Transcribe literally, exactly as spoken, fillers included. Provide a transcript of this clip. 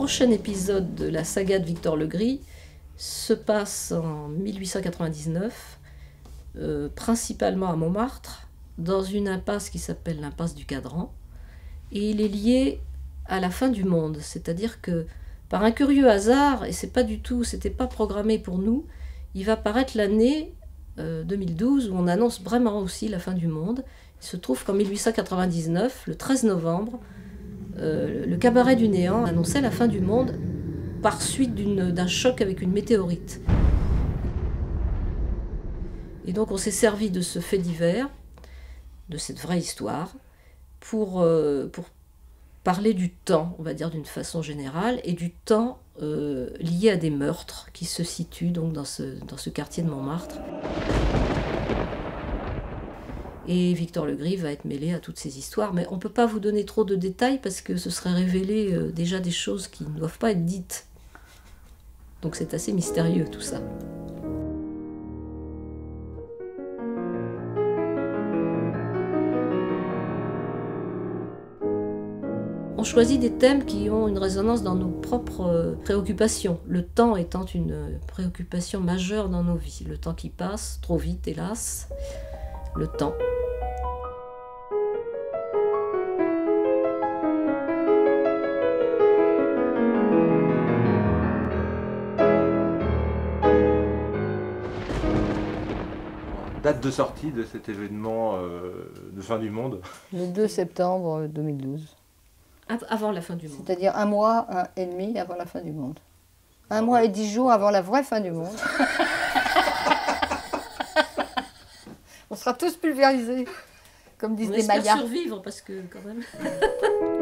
prochain épisode de la saga de Victor Legris se passe en mille huit cent quatre-vingt-dix-neuf, euh, principalement à Montmartre, dans une impasse qui s'appelle l'impasse du Cadran, et il est lié à la fin du monde, c'est-à-dire que par un curieux hasard, et c'est pas du tout, c'était pas programmé pour nous, il va paraître l'année euh, deux mille douze où on annonce vraiment aussi la fin du monde. Il se trouve qu'en mille huit cent quatre-vingt-dix-neuf, le treize novembre, euh, le cabaret du néant annonçait la fin du monde par suite d'un choc avec une météorite. Et donc on s'est servi de ce fait divers, de cette vraie histoire, pour, euh, pour parler du temps, on va dire d'une façon générale, et du temps euh, lié à des meurtres qui se situent donc dans ce, dans ce quartier de Montmartre. Et Victor Legris va être mêlé à toutes ces histoires, mais on ne peut pas vous donner trop de détails parce que ce serait révéler euh, déjà des choses qui ne doivent pas être dites. Donc c'est assez mystérieux tout ça. On choisit des thèmes qui ont une résonance dans nos propres préoccupations, le temps étant une préoccupation majeure dans nos vies. Le temps qui passe, trop vite hélas, le temps. Date de sortie de cet événement euh, de fin du monde? Le deux septembre deux mille douze. Avant la fin du monde. C'est-à-dire un mois un et demi avant la fin du monde. Un mois et dix jours avant la vraie fin du monde. On sera tous pulvérisés, comme disent les Mayas. On espère survivre parce que quand même...